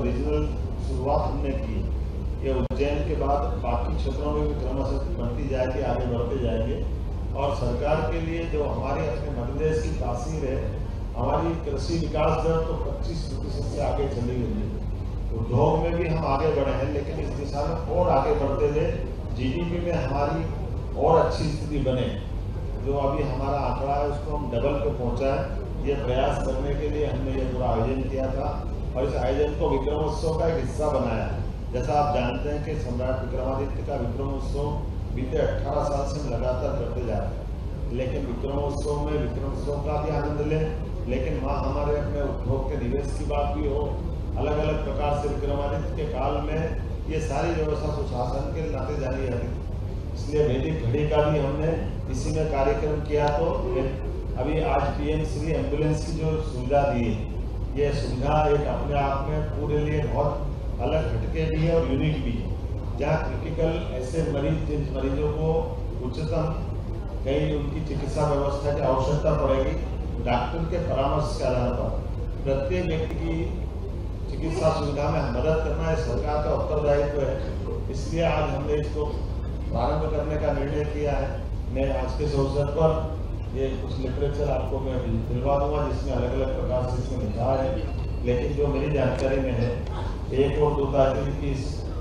Regional शुरुआत हमने की। ये उज्जैन के बाद बाकी क्षेत्रों में भी क्रमशः बढ़ती जाएगी, आगे बढ़ते जाएंगे। और सरकार के लिए जो हमारे अपने मध्य प्रदेश की तासीर है, हमारी कृषि विकास दर तो 25% से आगे चली गई है। उद्योग में भी हम आगे बढ़े हैं, लेकिन इस दिशा में और आगे बढ़ते हुए जीडीपी में हमारी और अच्छी स्थिति बने। जो अभी हमारा आंकड़ा है उसको हम डबल पे पहुंचाए, ये प्रयास करने के लिए हमने ये पूरा आयोजन किया था। और इस आयोजन को विक्रमोत्सव का एक हिस्सा बनाया। जैसा आप जानते हैं कि सम्राट विक्रमादित्य का विक्रमोत्सव बीते 18 साल से हम लगातार करते जा रहे हैं, लेकिन विक्रमोत्सव में विक्रमोत्सव का भी आनंद लें, लेकिन वहाँ हमारे अपने उद्योग के निवेश की बात भी हो। अलग अलग प्रकार से विक्रमादित्य के काल में ये सारी व्यवस्था सुशासन के नाते जारी रहती थी, इसलिए वैदिक घड़ी का भी हमने इसी में कार्यक्रम किया। तो अभी आज पीएम श्री एम्बुलेंस की जो सुविधा दी है, ये सुविधा एक अपने आप में पूरे लिए बहुत अलग हटके भी है और यूनिक भी है। जहाँ क्रिटिकल ऐसे जिन मरीजों को उच्चतम कहीं उनकी चिकित्सा व्यवस्था की आवश्यकता पड़ेगी, डॉक्टर के परामर्श के आधार पर प्रत्येक व्यक्ति की चिकित्सा सुविधा में मदद करना है सरकार का उत्तरदायित्व है। इसलिए आज हमने इसको प्रारंभ करने का निर्णय किया है। मैं आज के अवसर पर ये कुछ लिटरेचर आपको मैं दिलवा दूंगा, जिसमें अलग अलग प्रकार से इसमें लिखा है, लेकिन जो मेरी जानकारी में है 1 और 2 तारीख की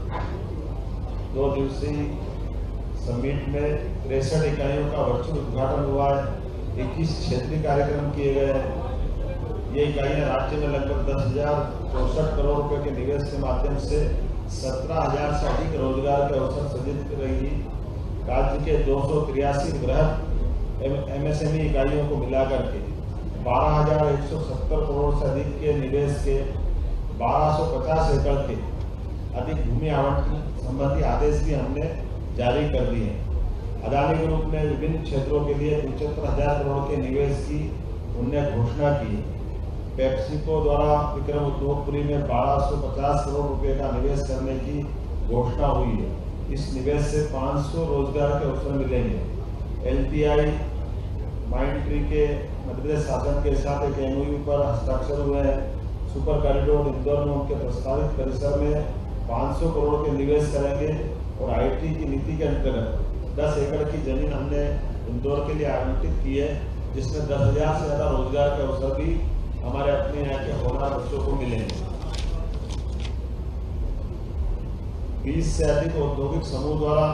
2 दिवसीय समिट में 63 इकाइयों का वर्चुअल उद्घाटन हुआ है। 21 क्षेत्रीय कार्यक्रम किए गए हैं। ये इकाइयाँ राज्य में लगभग 10,064 करोड़ रुपए के निवेश के माध्यम से 17,000 से अधिक रोजगार के अवसर सृजित कर रही। राज्य के 283 बृहद एमएसएमई इकाइयों को मिलाकर के 12,170 करोड़ से अधिक के निवेश के 1250 एकड़ के अधिक भूमि आवंटन संबंधी आदेश भी हमने जारी कर दिए हैं। अदानी ग्रुप ने विभिन्न क्षेत्रों के लिए 75,000 करोड़ के निवेश की उनने घोषणा की। पेप्सिको द्वारा विक्रम उद्योगपुरी में 1250 करोड़ रुपए का निवेश करने की घोषणा हुई है। इस निवेश से 500 रोजगार के अवसर मिलेंगे। एलटीआई माइंडट्री के मध्य प्रदेश शासन के साथ एक एमओयू पर हस्ताक्षर हुए हैं। सुपर कॉरिडोर इंदौर में उनके प्रस्तावित परिसर में 500 करोड़ के निवेश करेंगे। और आईटी की नीति के अंतर्गत 10 एकड़ की जमीन हमने इंदौर के लिए आवंटित की है, जिसमें 10,000 से ज्यादा रोजगार के अवसर भी हमारे अपने यहाँ के होनहार बच्चों को मिलेंगे। 20 से अधिक औद्योगिक समूह द्वारा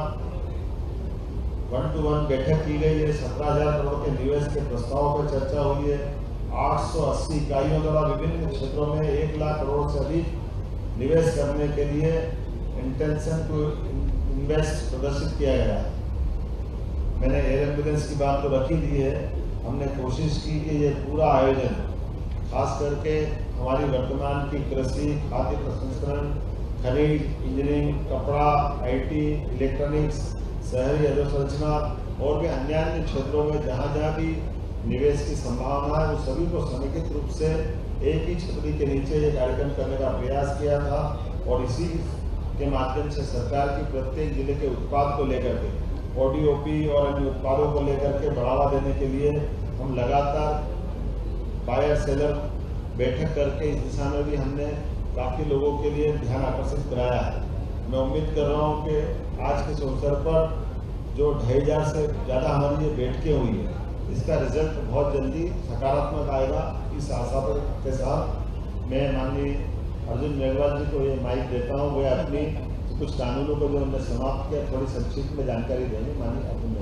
1-to-1 बैठक की गई है। 17,000 करोड़ के निवेश के प्रस्ताव पर चर्चा हुई है। 880 इकाइयों द्वारा विभिन्न क्षेत्रों में 1 लाख करोड़ से अधिक निवेश करने के लिए इंटेंशन टू इन्वेस्ट प्रदर्शित किया गया है। मैंने एयर एम्बुलेंस की बात तो रखी दी है। हमने कोशिश की कि ये पूरा आयोजन खास करके हमारी वर्तमान की कृषि, खाद्य प्रसंस्करण, खनिज, इंजीनियरिंग, कपड़ा, आईटी, इलेक्ट्रॉनिक्स, शहरी अधोसंरचना और भी अन्य क्षेत्रों में जहाँ जहाँ भी निवेश की संभावना है, उन सभी को समेकित रूप से एक ही छतरी के नीचे ये कार्यक्रम करने का प्रयास किया था। और इसी के माध्यम से सरकार की प्रत्येक जिले के उत्पाद को लेकर के ओडीओपी और अन्य उत्पादों को लेकर के बढ़ावा देने के लिए हम लगातार बायर सेलर बैठक करके इस दिशा में भी हमने काफ़ी लोगों के लिए ध्यान आकर्षित कराया है। मैं उम्मीद कर रहा हूँ कि आज के अवसर पर जो 2,500 से ज़्यादा हमारी ये बैठकें हुई है, इसका रिजल्ट बहुत जल्दी सकारात्मक आएगा। इस आशा के साथ मैं माननीय अर्जुन मेघवाल जी को ये माइक देता हूँ। वे अपनी कुछ कानूनों को जो हमने समाप्त किया थोड़ी संक्षिप्त में जानकारी देंगे। माननीय अर्जुन।